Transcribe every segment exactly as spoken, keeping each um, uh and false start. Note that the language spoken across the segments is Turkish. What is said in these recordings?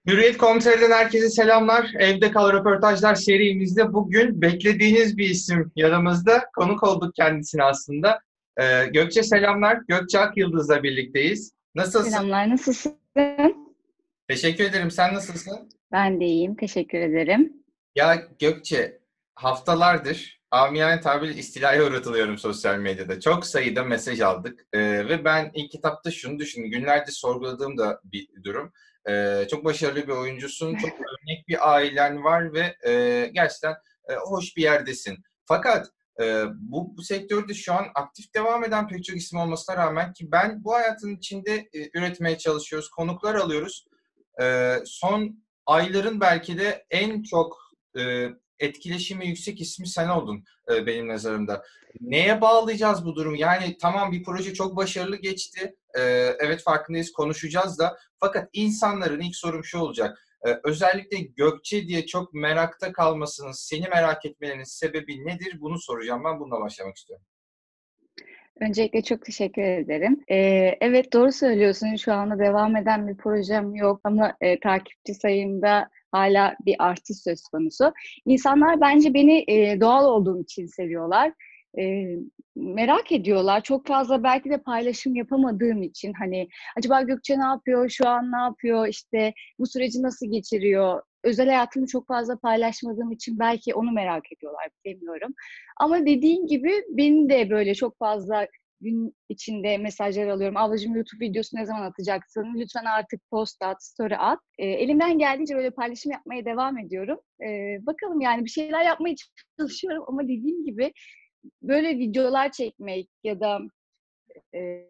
Hürriyet Komiseri'den herkese selamlar. Evde Kal Röportajlar serimizde bugün beklediğiniz bir isim yanımızda. Konuk olduk kendisine aslında. Ee, Gökçe selamlar. Gökçe Akyıldız'la birlikteyiz. Nasılsın? Selamlar, nasılsın? Teşekkür ederim. Sen nasılsın? Ben de iyiyim, teşekkür ederim. Ya Gökçe, haftalardır amiyane tabirle istilaya uğratılıyorum sosyal medyada. Çok sayıda mesaj aldık. Ee, ve ben ilk kitapta şunu düşündüm. Günlerce sorguladığım da bir durum. Ee, çok başarılı bir oyuncusun, çok örnek bir ailen var ve e, gerçekten e, hoş bir yerdesin. Fakat e, bu, bu sektörde şu an aktif devam eden pek çok isim olmasına rağmen ki ben bu hayatın içinde e, üretmeye çalışıyoruz, konuklar alıyoruz. Ee, son ayların belki de en çok e, etkileşimi yüksek ismi sen oldun e, benim nazarımda. Neye bağlayacağız bu durumu? Yani tamam, bir proje çok başarılı geçti. Ee, evet, farkındayız, konuşacağız da. Fakat insanların ilk sorum şu olacak. Ee, özellikle Gökçe diye çok merakta kalmasının, seni merak etmelerinin sebebi nedir? Bunu soracağım. Ben bununla başlamak istiyorum. Öncelikle çok teşekkür ederim. Ee, evet doğru söylüyorsun. Şu anda devam eden bir projem yok ama e, takipçi sayımda hala bir artış söz konusu. İnsanlar bence beni e, doğal olduğum için seviyorlar. E, Merak ediyorlar. Çok fazla belki de paylaşım yapamadığım için hani acaba Gökçe ne yapıyor, şu an ne yapıyor, işte bu süreci nasıl geçiriyor? Özel hayatımı çok fazla paylaşmadığım için belki onu merak ediyorlar, bilemiyorum. Ama dediğin gibi beni de böyle çok fazla gün içinde mesajlar alıyorum. Ablacığım YouTube videosu ne zaman atacaksın? Lütfen artık post at, story at. E, elimden geldiğince böyle paylaşım yapmaya devam ediyorum. E, bakalım yani bir şeyler yapmaya çalışıyorum ama dediğim gibi böyle videolar çekmek ya da e,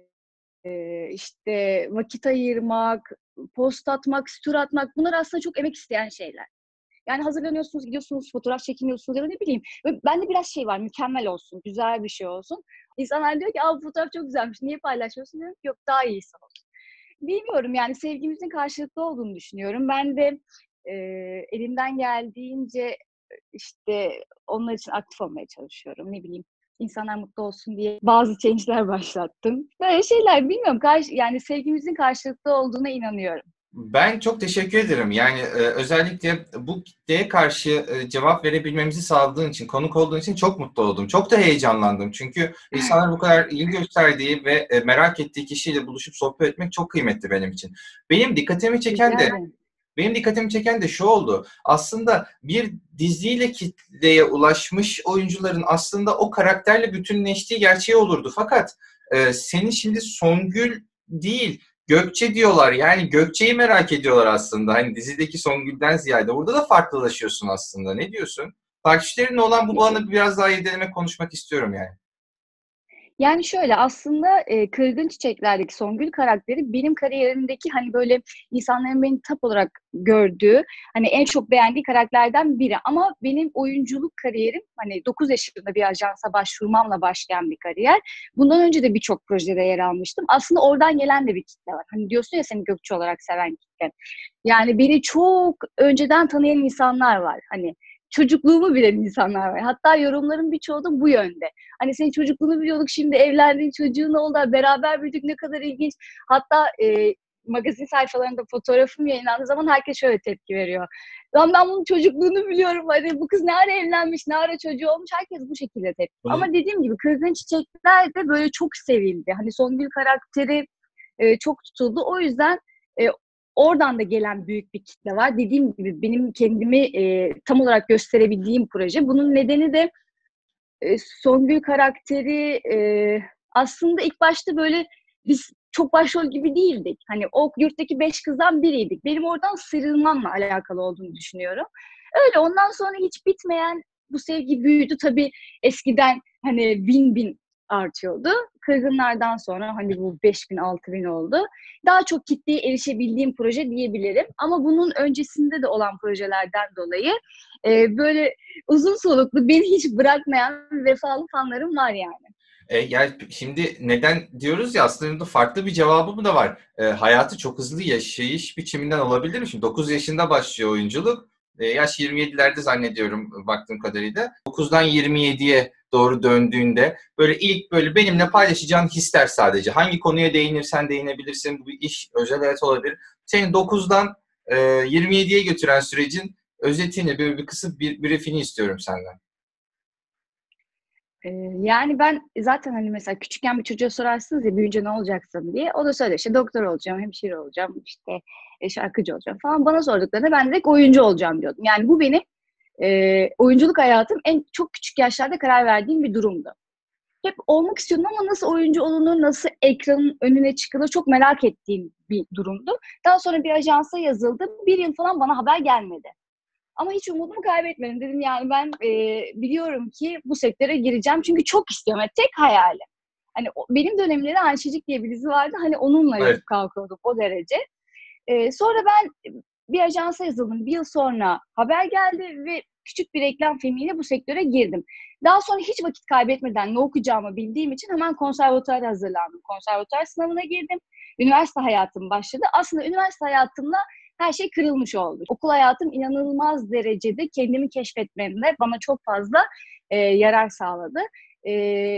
e, işte vakit ayırmak, post atmak, story atmak bunlar aslında çok emek isteyen şeyler. Yani hazırlanıyorsunuz, gidiyorsunuz, fotoğraf çekiniyorsunuz ya da ne bileyim. Bende biraz şey var, mükemmel olsun, güzel bir şey olsun. İnsanlar diyor ki, aa bu fotoğraf çok güzelmiş, niye paylaşmıyorsun? Diyorum ki, yok daha iyisi olsun. Bilmiyorum yani sevgimizin karşılıklı olduğunu düşünüyorum. Ben de e, elimden geldiğince işte onlar için aktif olmaya çalışıyorum. Ne bileyim, insanlar mutlu olsun diye bazı change'ler başlattım. Böyle şeyler bilmiyorum. Karşı, yani sevgimizin karşılıklı olduğuna inanıyorum. Ben çok teşekkür ederim. Yani e, özellikle bu kitleye karşı e, cevap verebilmemizi sağladığın için, konuk olduğun için çok mutlu oldum. Çok da heyecanlandım. Çünkü insanlar bu kadar ilgi gösterdiği ve e, merak ettiği kişiyle buluşup sohbet etmek çok kıymetli benim için. Benim dikkatimi çeken Rica de ederim. benim dikkatimi çeken de şu oldu. Aslında bir diziyle kitleye ulaşmış oyuncuların aslında o karakterle bütünleştiği gerçeği olurdu. Fakat e, senin şimdi Songül değil, Gökçe diyorlar. Yani Gökçe'yi merak ediyorlar aslında. Hani dizideki Songül'den ziyade. Burada da farklılaşıyorsun aslında. Ne diyorsun? Takipçilerinle olan bu bağını biraz daha irdelemek, konuşmak istiyorum yani. Yani şöyle aslında e, Kırgın Çiçekler'deki Songül karakteri benim kariyerimdeki hani böyle insanların beni tap olarak gördüğü hani en çok beğendiği karakterlerden biri. Ama benim oyunculuk kariyerim hani dokuz yaşında bir ajansa başvurmamla başlayan bir kariyer. Bundan önce de birçok projede yer almıştım. Aslında oradan gelen de bir kitle var. Hani diyorsun ya seni Gökçe olarak seven kitle. Yani beni çok önceden tanıyan insanlar var. Hani çocukluğumu bilen insanlar var. Hatta yorumların birçoğu da bu yönde. Hani senin çocukluğunu biliyorduk, şimdi evlendin, çocuğun oldu, beraber büyüdük, ne kadar ilginç. Hatta e, magazin sayfalarında fotoğrafım yayınlandığı zaman herkes şöyle tepki veriyor. Lan ben bunun çocukluğunu biliyorum. Hani bu kız ne ara evlenmiş, ne ara çocuğu olmuş. Herkes bu şekilde tepki. Ama Bunu dediğim gibi Kırgın Çiçekler de böyle çok sevildi. Hani Songül karakteri e, çok tutuldu. O yüzden e, oradan da gelen büyük bir kitle var. Dediğim gibi benim kendimi e, tam olarak gösterebildiğim proje. Bunun nedeni de e, Songül karakteri e, aslında ilk başta böyle biz çok başrol gibi değildik. Hani o yurttaki beş kızdan biriydik. Benim oradan sıyrılmamla alakalı olduğunu düşünüyorum. Öyle ondan sonra hiç bitmeyen bu sevgi büyüdü. Tabii eskiden hani bin bin artıyordu. Kırgınlardan sonra hani bu beş bin altı bin oldu. Daha çok kitleye erişebildiğim proje diyebilirim. Ama bunun öncesinde de olan projelerden dolayı e, böyle uzun soluklu beni hiç bırakmayan vefalı fanlarım var yani. E, yani şimdi neden diyoruz ya, aslında farklı bir cevabı da var. E, hayatı çok hızlı yaşayış biçiminden olabilir mi? Şimdi dokuz yaşında başlıyor oyunculuk. E, yaş yirmi yedilerde zannediyorum baktığım kadarıyla. dokuzdan yirmi yediye doğru döndüğünde böyle ilk böyle benimle paylaşacağın hisler sadece. Hangi konuya değinirsen değinebilirsin. Bu bir iş, özel hayat olabilir. Senin dokuzdan e, yirmi yediye götüren sürecin özetini, bir, bir kısa bir briefini istiyorum senden. Ee, Yani ben zaten hani mesela küçükken bir çocuğa sorarsınız ya büyüyünce ne olacaksın diye. O da söylüyor işte doktor olacağım, hemşire olacağım, işte e, şarkıcı olacağım falan. Bana sorduklarında ben direkt oyuncu olacağım diyordum. Yani bu benim e, oyunculuk hayatım en çok küçük yaşlarda karar verdiğim bir durumdu. Hep olmak istiyordum ama nasıl oyuncu olunur, nasıl ekranın önüne çıkılır çok merak ettiğim bir durumdu. Daha sonra bir ajansa yazıldım. Bir yıl falan bana haber gelmedi. Ama hiç umudumu kaybetmedim. Dedim yani ben e, biliyorum ki bu sektöre gireceğim. Çünkü çok istiyorum. Yani tek hayalim. Hani o, benim dönemleri Ayşecik diye bir dizi vardı. Hani onunla Evet. yatıp kalkıyordum o derece. E, sonra ben bir ajansa yazıldım. Bir yıl sonra haber geldi ve küçük bir reklam filmiyle bu sektöre girdim. Daha sonra hiç vakit kaybetmeden ne okuyacağımı bildiğim için hemen konservatuara hazırlandım. Konservatuar sınavına girdim. Üniversite hayatım başladı. Aslında üniversite hayatımla her şey kırılmış oldu. Okul hayatım inanılmaz derecede kendimi keşfetmemde bana çok fazla e, yarar sağladı. E,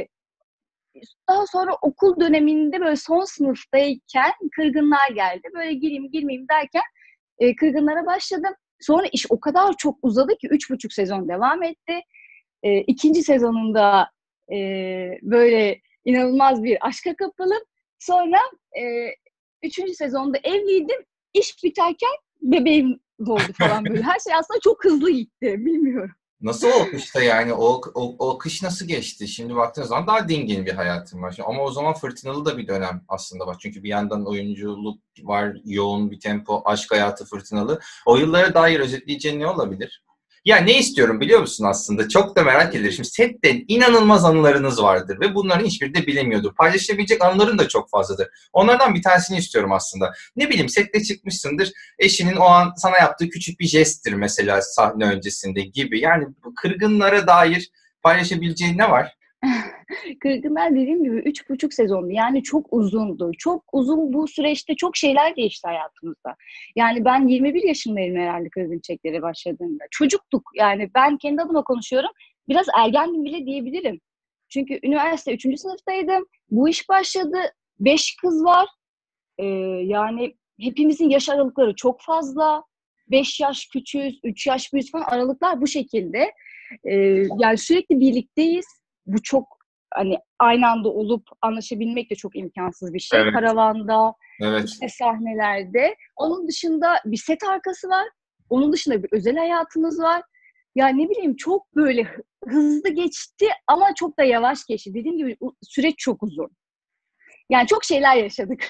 Daha sonra okul döneminde böyle son sınıftayken kırgınlar geldi. Böyle gireyim girmeyeyim derken e, kırgınlara başladım. Sonra iş o kadar çok uzadı ki üç buçuk sezon devam etti. E, ikinci sezonunda e, böyle inanılmaz bir aşka kapılım. Sonra e, üçüncü sezonda evliydim. İş biterken bebeğim doğdu falan böyle. Her şey aslında çok hızlı gitti. Bilmiyorum. Nasıl o kışta yani o, o, o kış nasıl geçti? Şimdi baktığınız zaman daha dingin bir hayatım var. Ama o zaman fırtınalı da bir dönem aslında bak. Çünkü bir yandan oyunculuk var, yoğun bir tempo, aşk hayatı fırtınalı. O yıllara dair özetleyeceğin ne olabilir? Ya ne istiyorum biliyor musun aslında? Çok da merak edilir. Şimdi setten inanılmaz anılarınız vardır ve bunların hiçbiri de bilinmiyordur. Paylaşabilecek anıların da çok fazladır. Onlardan bir tanesini istiyorum aslında. Ne bileyim sette çıkmışsındır. Eşinin o an sana yaptığı küçük bir jesttir mesela sahne öncesinde gibi. Yani bu kırgınlara dair paylaşabileceğin ne var? Kırgınlar dediğim gibi üç buçuk sezondu. Yani çok uzundu. Çok uzun bu süreçte çok şeyler değişti hayatımızda. Yani ben yirmi bir yaşındayım herhalde Kırgın Çiçekleri başladığımda. Çocuktuk. Yani ben kendi adıma konuşuyorum. Biraz ergendim bile diyebilirim. Çünkü üniversite üçüncü sınıftaydım. Bu iş başladı. Beş kız var. Ee, Yani hepimizin yaş aralıkları çok fazla. Beş yaş küçüğüz, üç yaş büyüğüz falan aralıklar bu şekilde. Ee, Yani sürekli birlikteyiz. Bu çok hani aynı anda olup anlaşabilmek de çok imkansız bir şey. Evet, Karavanda, evet. işte sahnelerde. Onun dışında bir set arkası var. Onun dışında bir özel hayatımız var. Ya ne bileyim çok böyle hızlı geçti ama çok da yavaş geçti. Dediğim gibi süreç çok uzun. Yani çok şeyler yaşadık.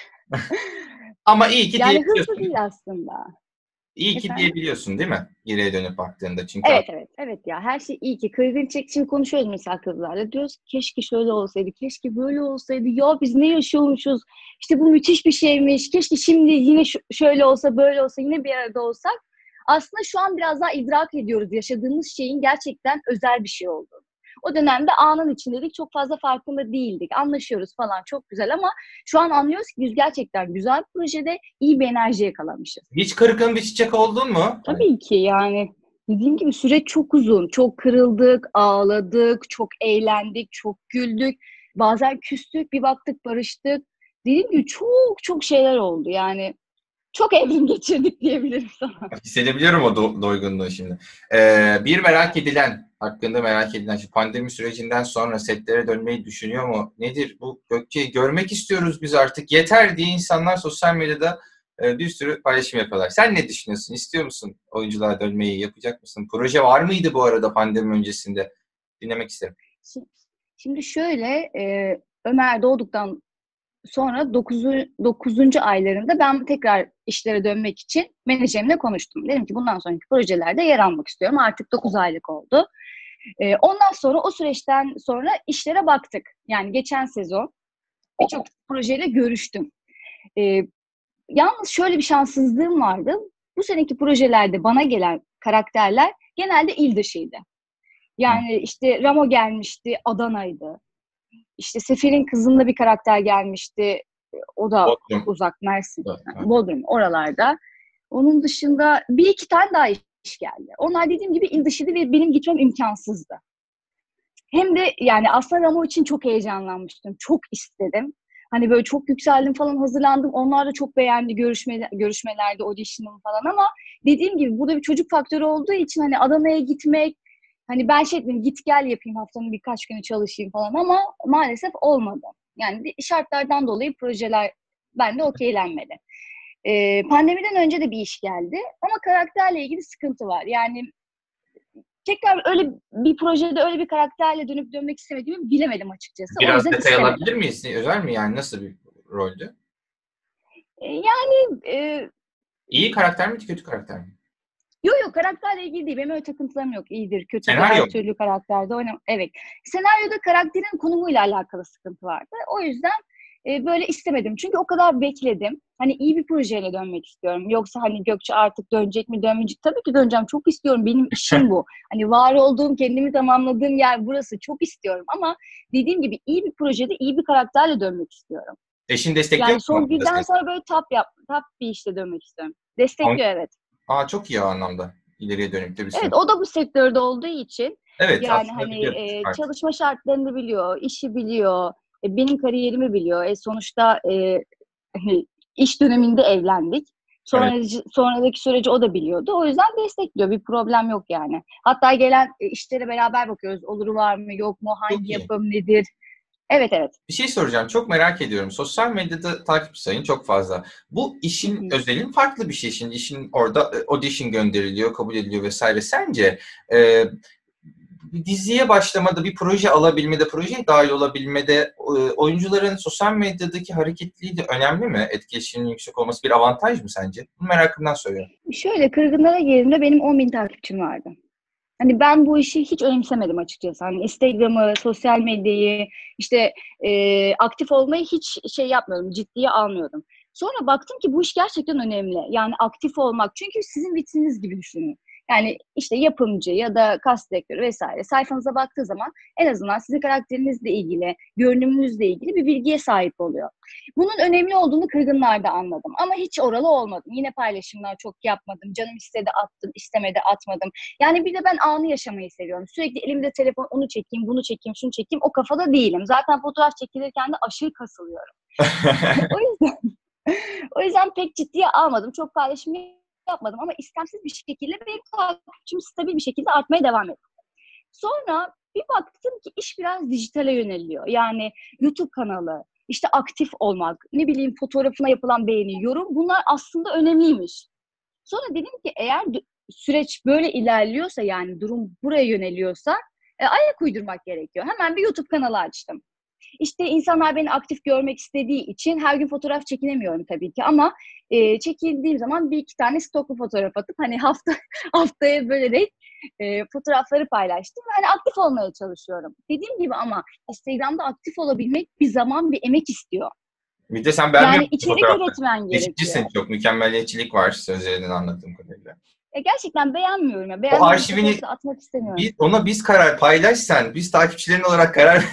Ama iyi ki Yani hızlı diyebiliyorsun. değil aslında. İyi ki Efendim? diyebiliyorsun değil mi? Geriye dönüp baktığında. Çünkü Evet evet evet ya her şey iyi ki. Kırgın çek şimdi konuşuyoruz mesela kızlarla. Diyoruz ki keşke şöyle olsaydı, keşke böyle olsaydı. Ya biz ne yaşıyormuşuz? İşte bu müthiş bir şeymiş. Keşke şimdi yine ş- şöyle olsa, böyle olsa, yine bir arada olsak. Aslında şu an biraz daha idrak ediyoruz yaşadığımız şeyin gerçekten özel bir şey olduğunu. O dönemde anın içindeydik. Çok fazla farkında değildik. Anlaşıyoruz falan çok güzel ama şu an anlıyoruz ki biz gerçekten güzel bir projede iyi bir enerji yakalamışız. hiç kırgın bir çiçek oldun mu? Tabii ki yani dediğim gibi süreç çok uzun. Çok kırıldık, ağladık, çok eğlendik, çok güldük. Bazen küstük, bir baktık barıştık. Dediğim gibi çok çok şeyler oldu. Yani çok evrim geçirdik diyebilirim sana. Hissedebiliyorum o do- doygunluğu şimdi. Ee, bir merak edilen, hakkında merak edilen, şu pandemi sürecinden sonra setlere dönmeyi düşünüyor mu? Nedir bu Gökçe? Görmek istiyoruz biz artık. Yeter diye insanlar sosyal medyada e, bir sürü paylaşım yapıyorlar. Sen ne düşünüyorsun? İstiyor musun oyunculuğa dönmeyi? Yapacak mısın? Proje var mıydı bu arada pandemi öncesinde? Dinlemek isterim. Şi- Şimdi şöyle, e, Ömer doğduktan sonra dokuzuncu dokuzuncu aylarında ben tekrar işlere dönmek için menajerimle konuştum. Dedim ki bundan sonraki projelerde yer almak istiyorum. Artık dokuz aylık oldu. Ee, ondan sonra o süreçten sonra işlere baktık. Yani geçen sezon birçok projeyle görüştüm. Ee, Yalnız şöyle bir şanssızlığım vardı. Bu seneki projelerde bana gelen karakterler genelde il dışıydı. Hı. Yani işte Ramo gelmişti, Adana'ydı. İşte Sefir'in kızında bir karakter gelmişti. O da Bodrum. uzak Mersin, Evet, yani evet. Bodrum oralarda. Onun dışında bir iki tane daha iş geldi. Onlar dediğim gibi il dışıydı ve benim gitmem imkansızdı. Hem de yani aslında Ramo için çok heyecanlanmıştım. Çok istedim. Hani böyle çok yükseldim falan, hazırlandım. Onlar da çok beğendi görüşme, görüşmelerde, audition'ım falan ama dediğim gibi burada bir çocuk faktörü olduğu için hani Adana'ya gitmek, hani ben şey dedim, git gel yapayım haftanın birkaç günü çalışayım falan ama maalesef olmadı. Yani şartlardan dolayı projeler bende okeylenmedi. Ee, pandemiden önce de bir iş geldi ama karakterle ilgili sıkıntı var. Yani tekrar öyle bir projede öyle bir karakterle dönüp dönmek istemediğimi bilemedim açıkçası. O Biraz yüzden detay istemedim. alabilir miyiz? Özel mi yani? Nasıl bir roldü? Ee, yani e, İyi karakter miydi, kötü karakter mi? yok yok, karakterle ilgili değil. Benim öyle takıntılarım yok. İyidir, kötüdür, Senaryo her mu? türlü karakterde oynam. Evet. Senaryoda karakterin konumuyla alakalı sıkıntı vardı. O yüzden e, böyle istemedim. Çünkü o kadar bekledim. Hani iyi bir projeyle dönmek istiyorum. Yoksa hani Gökçe artık dönecek mi, dönmeyecek? Tabii ki döneceğim. Çok istiyorum. Benim işim bu. Hani var olduğum, kendimi tamamladığım yer burası. Çok istiyorum ama dediğim gibi iyi bir projede iyi bir karakterle dönmek istiyorum. Eşin destekliyor Yani mu bu konuda Songül'den seni? sonra böyle top yap, top bir işte dönmek istiyorum. An- Destekliyor, evet. Aa, çok iyi o anlamda. İleriye dönük de bir Evet, sürü. o da bu sektörde olduğu için Evet, yani aslında hani biliyoruz e, artık. çalışma şartlarını biliyor, işi biliyor, e, benim kariyerimi biliyor. E, sonuçta e, iş döneminde evlendik. Evet. Sonra, sonraki süreci o da biliyordu. O yüzden destekliyor. Bir problem yok yani. Hatta gelen e, işlere beraber bakıyoruz. Oluru var mı, yok mu, Çok hangi iyi. yapım nedir? Evet, evet. Bir şey soracağım. Çok merak ediyorum. Sosyal medyada takipçi sayın çok fazla. Bu Hı işin hı. özelin farklı bir şey. Şimdi işin orada e, audition gönderiliyor, kabul ediliyor vesaire. Sence e, bir diziye başlamada, bir proje alabilmede, projeye dahil olabilmede e, oyuncuların sosyal medyadaki hareketliliği de önemli mi? Etkileşimin yüksek olması bir avantaj mı sence? Bu merakımdan soruyorum. Şöyle, Kırgınlara girdiğimde benim on bin takipçim vardı. Hani ben bu işi hiç önemsemedim açıkçası. Hani Instagram'ı, sosyal medyayı, işte e, aktif olmayı hiç şey yapmıyordum, ciddiye almıyordum. Sonra baktım ki bu iş gerçekten önemli. Yani aktif olmak. Çünkü sizin vitrininiz gibi düşünün. Yani işte yapımcı ya da cast direktörü vesaire sayfanıza baktığı zaman en azından sizin karakterinizle ilgili, görünümünüzle ilgili bir bilgiye sahip oluyor. Bunun önemli olduğunu Kırgınlar'da anladım. Ama hiç oralı olmadım. Yine paylaşımlar çok yapmadım. Canım istedi attım, istemedi atmadım. Yani bir de ben anı yaşamayı seviyorum. Sürekli elimde telefon, onu çekeyim, bunu çekeyim, şunu çekeyim. O kafada değilim. Zaten fotoğraf çekilirken de aşırı kasılıyorum. O yüzden o yüzden pek ciddiye almadım. Çok paylaşım yapmadım ama istemsiz bir şekilde benim takipçim stabil bir şekilde artmaya devam etti. Sonra bir baktım ki iş biraz dijitale yöneliyor. Yani YouTube kanalı, işte aktif olmak, ne bileyim fotoğrafına yapılan beğeni, yorum, bunlar aslında önemliymiş. Sonra dedim ki eğer süreç böyle ilerliyorsa, yani durum buraya yöneliyorsa e, ayak uydurmak gerekiyor. Hemen bir YouTube kanalı açtım. İşte insanlar beni aktif görmek istediği için her gün fotoğraf çekinemiyorum tabii ki ama e, çekildiğim zaman bir iki tane stoklu fotoğraf atıp hani hafta haftaya bölerek e, fotoğrafları paylaştım. Hani aktif olmaya çalışıyorum. Dediğim gibi ama Instagram'da aktif olabilmek bir zaman, bir emek istiyor. Bir de sen Yani beğenmiyor musun içerik fotoğrafları? üretmen gerekiyor. Seçicisin çok. Mükemmeliyetçilik var sözlerinden anladığım kadarıyla. Ya gerçekten beğenmiyorum ya. O Beğenmediğim arşivini fotoğrafı da atmak istemiyorum. biz, ona biz karar paylaş sen. Biz takipçilerin olarak karar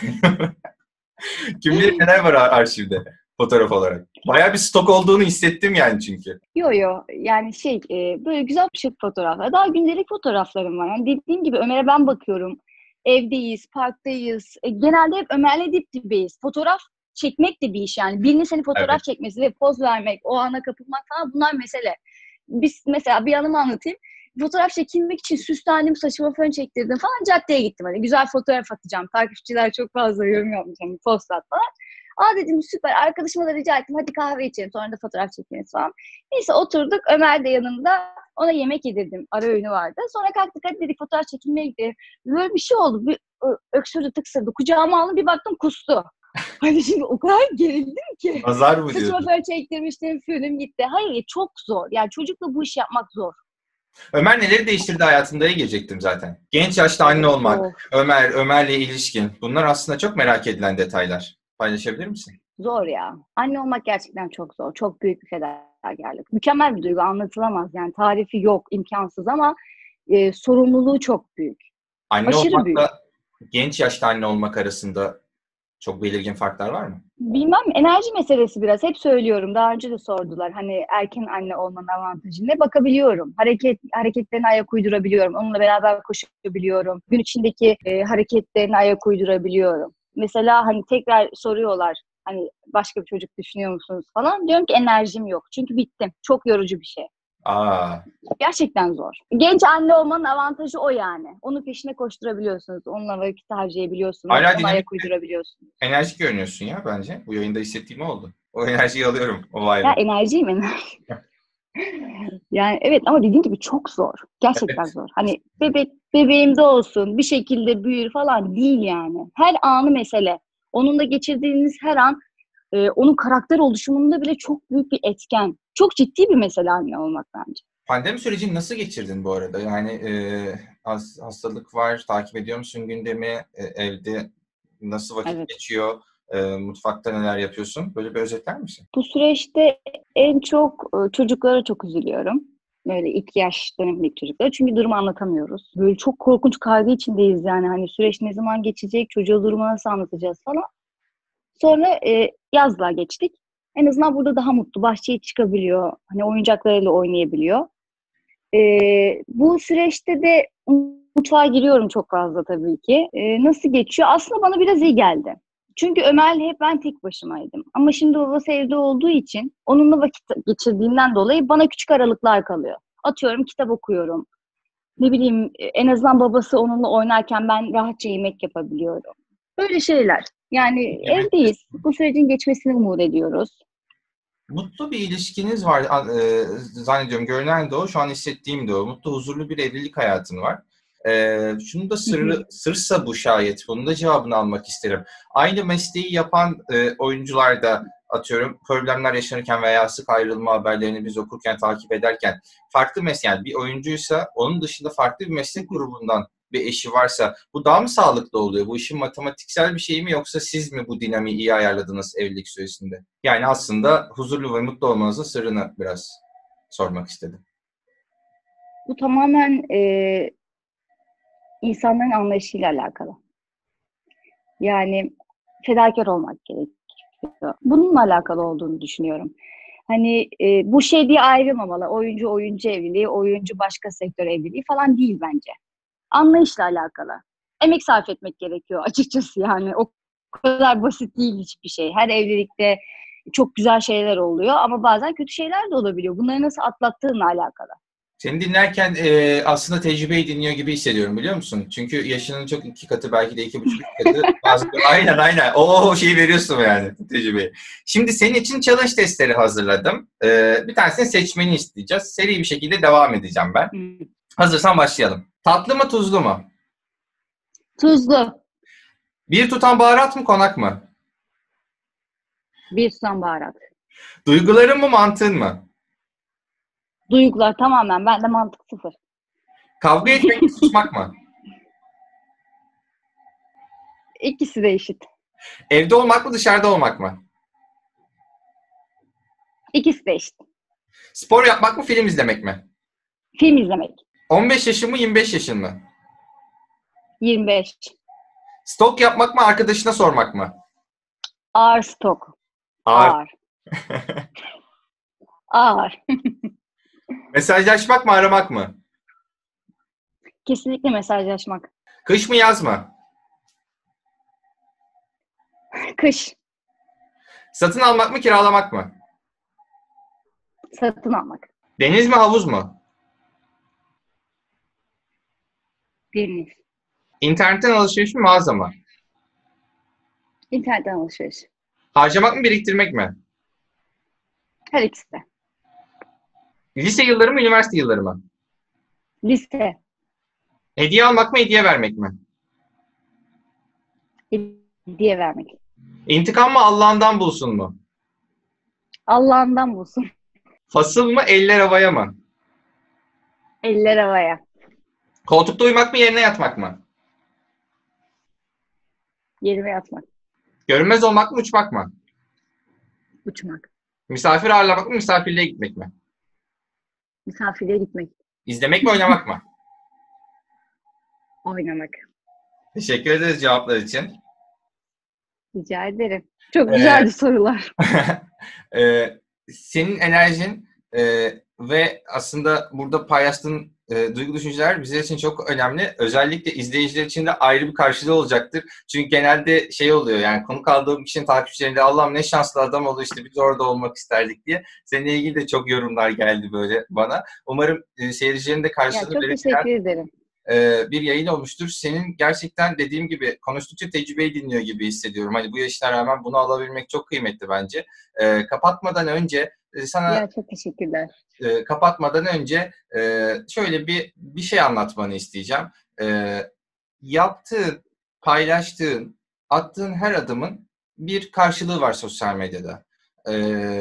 kim bilir neler var arşivde fotoğraf olarak. Bayağı bir stok olduğunu hissettim yani çünkü. Yo yo, yani şey e, böyle güzel şık fotoğraflar. Daha gündelik fotoğraflarım var. Yani dediğim gibi Ömer'e ben bakıyorum. Evdeyiz, parktayız. E, genelde hep Ömer'le dip dibeyiz. Fotoğraf çekmek de bir iş yani. Birinin seni Evet. fotoğraf çekmesi ve poz vermek, o ana kapılmak falan, bunlar mesele. Biz mesela bir anımı anlatayım. Fotoğraf çekilmek için süslendim, saçıma fön çektirdim falan, caddeye gittim. Hani güzel fotoğraf atacağım. Takipçiler çok fazla yorum yapmış. Hani post at falan. Aa dedim, süper. Arkadaşıma da rica ettim. Hadi kahve içelim. Sonra da fotoğraf çekeriz falan. Neyse oturduk. Ömer de yanında. Ona yemek yedirdim. Ara öğünü vardı. Sonra kalktık, hadi dedik fotoğraf çekilmeye gidelim. Böyle bir şey oldu. Bir öksürdü, tıksırdı. Kucağıma aldım, bir baktım kustu. Hani şimdi o kadar gerildim ki. Nazar mı Saçıma diyorsun? fön çektirmiştim. Fönüm gitti. Hayır, çok zor. Yani çocukla bu işi yapmak zor. Ömer neleri değiştirdi hayatında'ya gelecektim zaten. Genç yaşta anne Of of. olmak, Ömer, Ömer'le ilişkin. Bunlar aslında çok merak edilen detaylar. Paylaşabilir misin? Zor ya. Anne olmak gerçekten çok zor. Çok büyük bir fedakarlık. Mükemmel bir duygu, anlatılamaz. Yani tarifi yok, imkansız ama e, sorumluluğu çok büyük. Anne Aşırı büyük. olmakla genç yaşta anne olmak arasında çok belirgin farklar var mı? Bilmem, enerji meselesi biraz. Hep söylüyorum. Daha önce de sordular. Hani erken anne olmanın avantajı ne? Bakabiliyorum. Hareket hareketlerine ayak uydurabiliyorum. Onunla beraber koşabiliyorum. Gün içindeki e, hareketlerine ayak uydurabiliyorum. Mesela hani tekrar soruyorlar. Hani başka bir çocuk düşünüyor musunuz falan. Diyorum ki enerjim yok. Çünkü bittim. Çok yorucu bir şey. Aa. Gerçekten zor. Genç anne olmanın avantajı o yani. Onun peşine koşturabiliyorsunuz. Onunla vakit harcayabiliyorsunuz. Hala Ona dinamik, ayak uydurabiliyorsunuz. enerjik görünüyorsun ya bence. Bu yayında hissettiğim oldu. O enerjiyi alıyorum. O Ya vibe'ı. enerjiyim enerji. Yani evet ama dediğim gibi çok zor. Gerçekten Evet. zor. Hani bebek bebeğimde olsun, bir şekilde büyür falan değil yani. Her anı mesele. Onunla geçirdiğiniz her an e, onun karakter oluşumunda bile çok büyük bir etken. Çok ciddi bir mesele anne olmak bence. Pandemi sürecini nasıl geçirdin bu arada? Yani e, has- hastalık var, takip ediyor musun gündemi? E, evde nasıl vakit Evet. geçiyor? E, mutfakta neler yapıyorsun? Böyle bir özetler misin? Bu süreçte en çok e, çocuklara çok üzülüyorum. Böyle iki yaş dönemindeki çocuklara. Çünkü durumu anlatamıyoruz. Böyle çok korkunç kaygı içindeyiz yani. Hani süreç ne zaman geçecek, çocuğa durumu nasıl anlatacağız falan. Sonra e, yazlığa geçtik. En azından burada daha mutlu. Bahçeye çıkabiliyor. Hani oyuncaklarıyla oynayabiliyor. E, Bu süreçte de mutfağa giriyorum çok fazla tabii ki. E, nasıl geçiyor? Aslında bana biraz iyi geldi. Çünkü Ömer'le hep ben tek başımaydım. Ama şimdi babası evde olduğu için onunla vakit geçirdiğimden dolayı bana küçük aralıklar kalıyor. Atıyorum kitap okuyorum. Ne bileyim en azından babası onunla oynarken ben rahatça yemek yapabiliyorum. Böyle şeyler. Yani Evet. evdeyiz. Bu sürecin geçmesini umut ediyoruz. Mutlu bir ilişkiniz var a- e, zannediyorum. Görünen de o. Şu an hissettiğim de o. Mutlu, huzurlu bir evlilik hayatın var. E, şunu da Hı hı. sırrı, sırsa bu şayet. Bunun da cevabını almak isterim. Aynı mesleği yapan e, oyuncular da atıyorum problemler yaşanırken veya sık ayrılma haberlerini biz okurken, takip ederken farklı meslek, yani bir oyuncuysa onun dışında farklı bir Hı meslek hı. grubundan bir eşi varsa bu daha mı sağlıklı oluyor? Bu işin matematiksel bir şey mi yoksa siz mi bu dinamiği iyi ayarladınız evlilik süresinde? Yani aslında huzurlu ve mutlu olmanızın sırrını biraz sormak istedim. Bu tamamen e, insanların anlayışıyla alakalı. Yani fedakar olmak gerekiyor. Bununla alakalı olduğunu düşünüyorum. Hani e, bu şey diye ayrılmamalı. Oyuncu oyuncu evliliği, oyuncu başka sektör evliliği falan değil bence. Anlayışla alakalı. Emek sarf etmek gerekiyor açıkçası yani. O kadar basit değil hiçbir şey. Her evlilikte çok güzel şeyler oluyor ama bazen kötü şeyler de olabiliyor. Bunları nasıl atlattığınla alakalı. Seni dinlerken e, aslında tecrübeyi dinliyor gibi hissediyorum biliyor musun? Çünkü yaşının çok iki katı belki de iki buçuk üç katı. Bazı, aynen aynen. O şeyi veriyorsun yani tecrübeyi. Şimdi senin için challenge testleri hazırladım. E, bir tanesini seçmeni isteyeceğiz. Seri bir şekilde devam edeceğim ben. Hmm. Hazırsan başlayalım. Tatlı mı tuzlu mu? Tuzlu. Bir tutam baharat mı konak mı? Bir susam baharat. Duyguların mı mantığın mı? Duygular tamamen. Bende mantık sıfır. Kavga etmek mi susmak mı? İkisi de eşit. Evde olmak mı dışarıda olmak mı? İkisi de eşit. Spor yapmak mı film izlemek mi? Film izlemek. on beş yaşın mı yirmi beş yaşın mı? yirmi beş. Stok yapmak mı arkadaşına sormak mı? Ağır stok. Ağır. Ağır. Ağır. Mesajlaşmak mı aramak mı? Kesinlikle mesajlaşmak. Kış mı yaz mı? Kış. Satın almak mı kiralamak mı? Satın almak. Deniz mi havuz mu? Deniz. İnternetten alışveriş mi mağaza mı? İnternetten alışveriş. Harcamak mı biriktirmek mi? Her ikisi de. Lise yılları mı üniversite yılları mı? Liste. Hediye almak mı hediye vermek mi? Hediye vermek. İntikam mı Allah'ından bulsun mu? Allah'ından bulsun. Fasıl mı eller havaya mı? Eller havaya. Koltukta uyumak mı yerine yatmak mı? Yerime yatmak. Görünmez olmak mı uçmak mı? Uçmak. Misafir ağırlamak mı misafirliğe gitmek mi? Misafirliğe gitmek. İzlemek mi oynamak mı? Oynamak. Teşekkür ederiz cevaplar için. Rica ederim. Çok Ee, güzeldi sorular. e, senin enerjin e, ve aslında burada paylaştığın e, duygu düşünceler bizler için çok önemli. Özellikle izleyiciler için de ayrı bir karşılığı olacaktır. Çünkü genelde şey oluyor, yani konuk aldığım kişinin takipçilerinde Allah'ım ne şanslı adam oldu işte biz orada olmak isterdik diye. Seninle ilgili de çok yorumlar geldi böyle bana. Umarım e, seyircilerin de Ya karşılığını çok verebilen teşekkür ederim. e, bir yayın olmuştur. Senin gerçekten dediğim gibi konuştukça tecrübeyi dinliyor gibi hissediyorum. Hani bu yaşına rağmen bunu alabilmek çok kıymetli bence. E, kapatmadan önce e, sana Ya çok teşekkürler. e, kapatmadan önce e, şöyle bir bir şey anlatmanı isteyeceğim. E, yaptığın, paylaştığın, attığın her adımın bir karşılığı var sosyal medyada. E,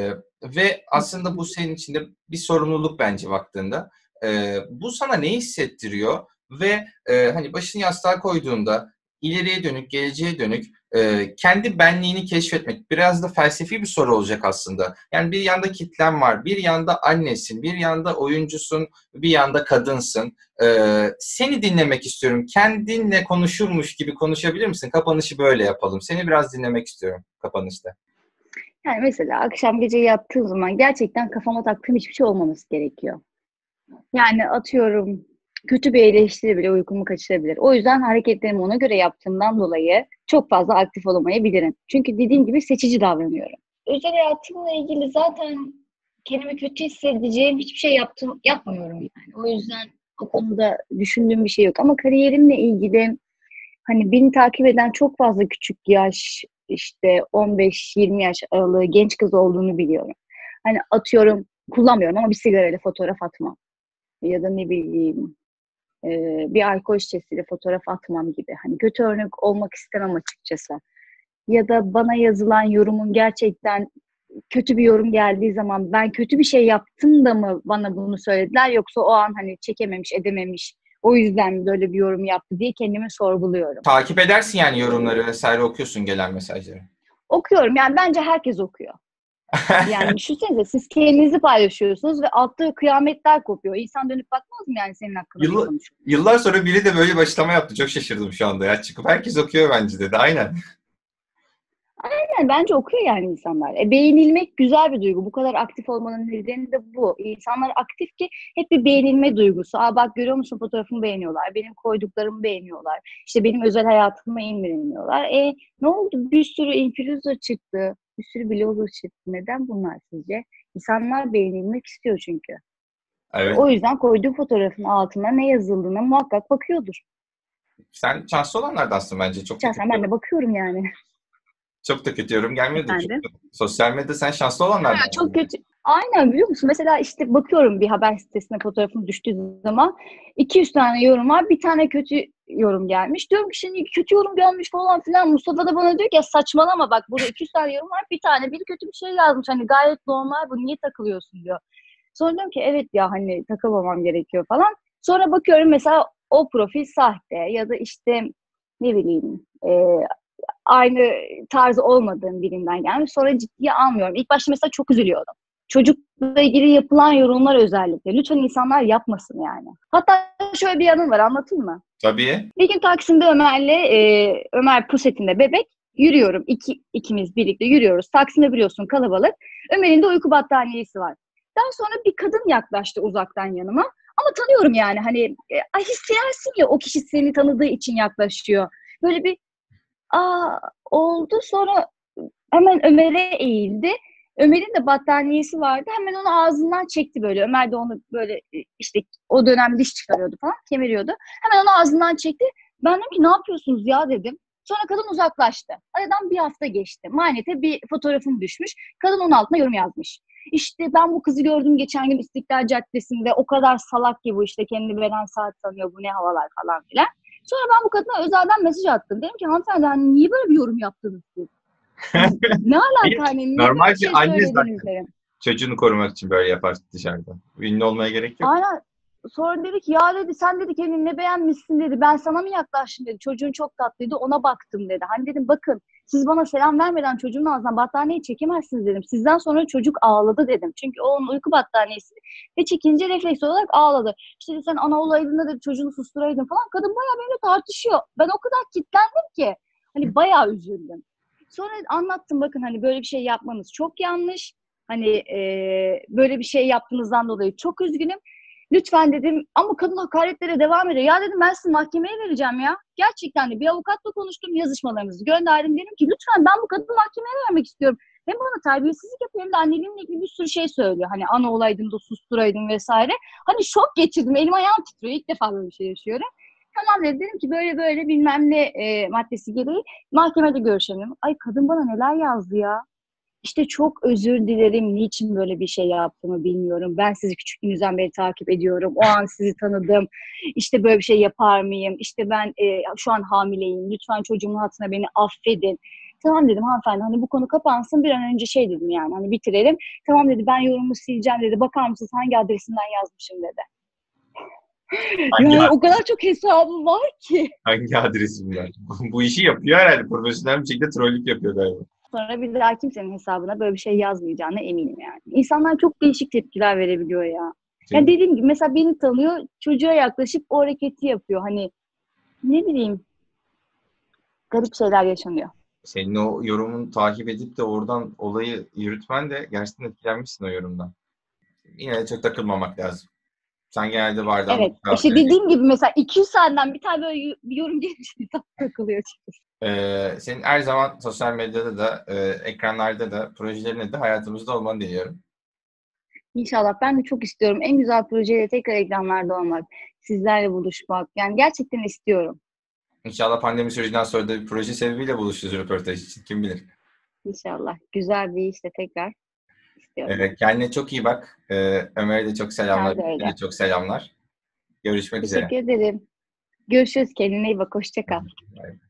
ve aslında bu senin için de bir sorumluluk bence baktığında. E, bu sana ne hissettiriyor ve e, hani başını yastığa koyduğunda ileriye dönük, geleceğe dönük e, kendi benliğini keşfetmek biraz da felsefi bir soru olacak aslında. Yani bir yanda kitlen var, bir yanda annesin, bir yanda oyuncusun, bir yanda kadınsın. E, seni dinlemek istiyorum. Kendinle konuşurmuş gibi konuşabilir misin? Kapanışı böyle yapalım. Seni biraz dinlemek istiyorum kapanışta. Yani mesela akşam gece yattığım zaman gerçekten kafama taktığım hiçbir şey olmaması gerekiyor. Yani atıyorum kötü bir eleştiri bile uykumu kaçırabilir. O yüzden hareketlerimi ona göre yaptığımdan dolayı çok fazla aktif olamayabilirim. Çünkü dediğim gibi seçici davranıyorum. Özel hayatımla ilgili zaten kendimi kötü hissedeceğim hiçbir şey yaptım, yapmıyorum yani. O yüzden o konuda düşündüğüm bir şey yok. Ama kariyerimle ilgili hani beni takip eden çok fazla küçük yaş, işte on beş yirmi yaş aralığı genç kız olduğunu biliyorum. Hani atıyorum kullanmıyorum ama bir sigarayla fotoğraf atmam. Ya da ne bileyim e, bir alkol şişesiyle fotoğraf atmam gibi. Hani kötü örnek olmak istemem açıkçası. Ya da bana yazılan yorumun gerçekten kötü bir yorum geldiği zaman ben kötü bir şey yaptım da mı bana bunu söylediler yoksa o an hani çekememiş edememiş o yüzden mi böyle bir yorum yaptı diye kendimi sorguluyorum. Takip edersin yani yorumları vesaire, okuyorsun gelen mesajları. Okuyorum yani bence herkes okuyor. Yani düşünsenize siz kendinizi paylaşıyorsunuz ve altta kıyametler kopuyor. İnsan dönüp bakmaz mı yani senin hakkında ne Yıllar, konuşuyor? yıllar sonra biri de böyle bir açıklama yaptı. Çok şaşırdım şu anda ya. Çıkıp herkes okuyor bence dedi. Aynen. Yani bence okuyor yani insanlar. E, beğenilmek güzel bir duygu. Bu kadar aktif olmanın nedeni de bu. İnsanlar aktif ki hep bir beğenilme duygusu. Aa bak görüyor musun fotoğrafımı beğeniyorlar. Benim koyduklarımı beğeniyorlar. İşte benim özel hayatımı imreniyorlar. E ne oldu? Bir sürü influencer çıktı. Bir sürü blogger çıktı. Neden bunlar sizce? İnsanlar beğenilmek istiyor çünkü. E, Evet. o yüzden koyduğu fotoğrafın altına ne yazıldığına muhakkak bakıyordur. Sen şanslı olanlardansın bence. Çok da Şahsen kötü, ben de bakıyorum yani. çok da kötü yorum gelmiyordu. Çok Efendim. da, sosyal medyada sen şanslı Ha, olanlardansın çok bence. kötü. Aynen biliyor musun? Mesela işte bakıyorum bir haber sitesine fotoğrafım düştüğü zaman iki yüz tane yorum var. Bir tane kötü yorum gelmiş. Diyorum ki şimdi kötü yorum gelmiş falan filan. Mustafa da bana diyor ki ya saçmalama bak burada iki yüz tane yorum var. Bir tane biri kötü bir şey yazmış. Hani gayet normal bu niye takılıyorsun diyor. Sonra diyorum ki evet ya hani takılmamam gerekiyor falan. Sonra bakıyorum mesela o profil sahte ya da işte ne bileyim e, aynı tarzı olmadığım birinden gelmiş. Sonra ciddiye almıyorum. İlk başta mesela çok üzülüyordum. Çocukla ilgili yapılan yorumlar özellikle. Lütfen insanlar yapmasın yani. Hatta şöyle bir yanım var anlatayım mı? Tabii. Bir gün Taksim'de Ömer'le e, Ömer pusetinde bebek yürüyorum. İki, ikimiz birlikte yürüyoruz. Taksim'de biliyorsun kalabalık. Ömer'in de uyku battaniyesi var. Daha sonra bir kadın yaklaştı uzaktan yanıma. Ama tanıyorum yani hani e, hissedersin ya o kişi seni tanıdığı için yaklaşıyor. Böyle bir aa oldu. Sonra hemen Ömer'e eğildi. Ömer'in de battaniyesi vardı. Hemen onu ağzından çekti böyle. Ömer de onu böyle e, işte o dönem diş çıkarıyordu falan, kemiriyordu. Hemen onu ağzından çekti. Ben dedim ki ne yapıyorsunuz ya dedim. Sonra kadın uzaklaştı. Aradan bir hafta geçti. Manete bir fotoğrafım düşmüş. Kadın onun altına yorum yazmış. İşte ben bu kızı gördüm geçen gün İstiklal Caddesi'nde. O kadar salak ki bu işte kendi Beren Saat sanıyor. Bu ne havalar falan filan. Sonra ben bu kadına özelden mesaj attım. Dedim ki hanımefendi hani niye böyle bir yorum yaptınız siz? Hani ne alaka hani niye böyle Normal bir bir şey anne söylediniz zaten. dedim. Çocuğunu korumak için böyle yapar dışarıda. Ünlü olmaya gerek yok. Aynen. Sonra dedi ki ya dedi sen dedi kendini ne beğenmişsin dedi. Ben sana mı yaklaştım dedi. Çocuğun çok tatlıydı ona baktım dedi. Hani dedim bakın siz bana selam vermeden çocuğun ağzından battaniyeyi çekemezsiniz dedim. Sizden sonra çocuk ağladı dedim. Çünkü o onun uyku battaniyesi ve çekince refleks olarak ağladı. İşte dedi, sen ana olaydın da çocuğunu susturaydın falan. Kadın bayağı benimle tartışıyor. Ben o kadar kilitlendim ki hani bayağı üzüldüm. Sonra anlattım bakın hani böyle bir şey yapmanız çok yanlış. Hani e, böyle bir şey yaptığınızdan dolayı çok üzgünüm. Lütfen dedim ama kadın hakaretlere devam ediyor. Ya dedim ben sizi mahkemeye vereceğim ya. Gerçekten de bir avukatla konuştum, yazışmalarımızı gönderdim. Dedim ki lütfen ben bu kadını mahkemeye vermek istiyorum. Hem bana terbiyesizlik yapıyor hem de anneliğimle ilgili bir sürü şey söylüyor. Hani ana olaydım da susturaydım vesaire. Hani şok geçirdim. Elim ayağım titriyor. İlk defa böyle bir şey yaşıyorum. Tamam dedim, dedim ki böyle böyle bilmem ne e, maddesi gereği mahkemede görüşelim. Ay kadın bana neler yazdı ya. İşte çok özür dilerim. Niçin böyle bir şey yaptığımı bilmiyorum. Ben sizi küçüklüğünüzden beri takip ediyorum. O an sizi tanıdım. İşte böyle bir şey yapar mıyım? İşte ben e, şu an hamileyim. Lütfen çocuğumun hatırına beni affedin. Tamam dedim hanımefendi hani bu konu kapansın bir an önce şey dedim yani hani bitirelim. Tamam dedi ben yorumumu sileceğim dedi. Bakar mısınız hangi adresinden yazmışım dedi. Hangi, Yani o kadar çok hesabım var ki. hangi adresimden? Bu işi yapıyor herhalde. Profesyonel bir şekilde trollük yapıyor galiba. Sonra bir daha kimsenin hesabına böyle bir şey yazmayacağına eminim yani. İnsanlar çok değişik tepkiler verebiliyor ya. Yani dediğim gibi mesela beni tanıyor, çocuğa yaklaşıp o hareketi yapıyor. Hani ne bileyim garip şeyler yaşanıyor. Senin o yorumunu takip edip de oradan olayı yürütmen de gerçekten etkilenmişsin o yorumdan. Yine de çok takılmamak lazım. Sen genelde bardan Evet. İşte dediğim gibi mesela iki yüz saatten bir tane böyle bir yorum gelince takılıyor açıkçası. Ee, senin her zaman sosyal medyada da, e, ekranlarda da, projelerinde de hayatımızda olmanı diliyorum. İnşallah. Ben de çok istiyorum. En güzel projeyle tekrar ekranlarda olmak. Sizlerle buluşmak. Yani gerçekten istiyorum. İnşallah pandemi sürecinden sonra da bir proje sebebiyle buluşuruz röportaj için. Kim bilir. İnşallah. Güzel bir işte tekrar istiyorum. Ee, kendine çok iyi bak. Ee, Ömer'e de çok selamlar. Sen de Size de öyle. çok selamlar. Görüşmek üzere. Teşekkür ederim. Görüşürüz. Kendine iyi bak. Hoşça kal. Bye.